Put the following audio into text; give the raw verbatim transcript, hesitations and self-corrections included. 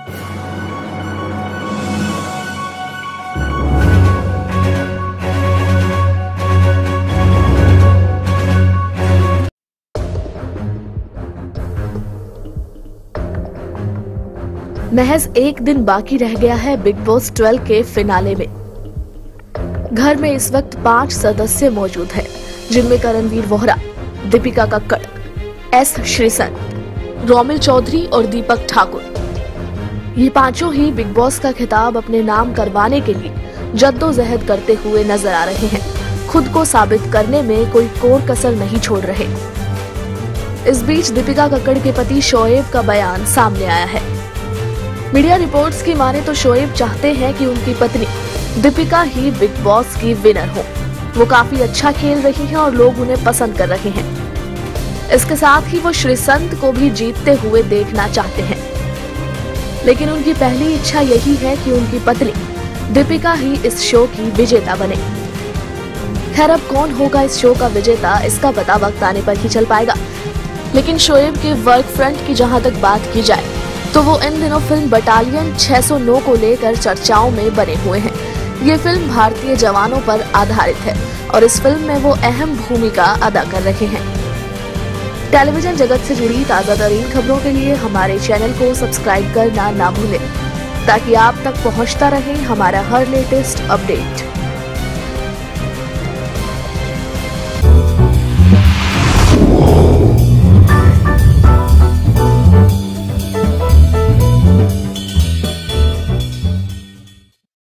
महज एक दिन बाकी रह गया है बिग बॉस ट्वेल्व के फिनाले में। घर में इस वक्त पांच सदस्य मौजूद हैं, जिनमें करणवीर वोहरा, दीपिका कक्कड़, एस श्रीसंत, रोमिल चौधरी और दीपक ठाकुर। ये पांचों ही बिग बॉस का खिताब अपने नाम करवाने के लिए जद्दोजहद करते हुए नजर आ रहे हैं। खुद को साबित करने में कोई कोर कसर नहीं छोड़ रहे। इस बीच दीपिका कक्कड़ के पति शोएब का बयान सामने आया है। मीडिया रिपोर्ट्स की माने तो शोएब चाहते हैं कि उनकी पत्नी दीपिका ही बिग बॉस की विनर हो। वो काफी अच्छा खेल रही हैं और लोग उन्हें पसंद कर रहे हैं। इसके साथ ही वो श्रीसंत को भी जीतते हुए देखना चाहते हैं, लेकिन उनकी पहली इच्छा यही है कि उनकी पत्नी दीपिका ही इस शो की विजेता बने। खैर, अब कौन होगा इस शो का विजेता, इसका पता वक्त आने पर ही चल पाएगा। लेकिन शोएब के वर्क फ्रंट की जहां तक बात की जाए तो वो इन दिनों फिल्म बटालियन छह सौ नौ को लेकर चर्चाओं में बने हुए हैं। ये फिल्म भारतीय जवानों पर आधारित है और इस फिल्म में वो अहम भूमिका अदा कर रहे हैं। टेलीविजन जगत से जुड़ी ताजा तरीन खबरों के लिए हमारे चैनल को सब्सक्राइब करना ना भूलें, ताकि आप तक पहुंचता रहे हमारा हर लेटेस्ट अपडेट।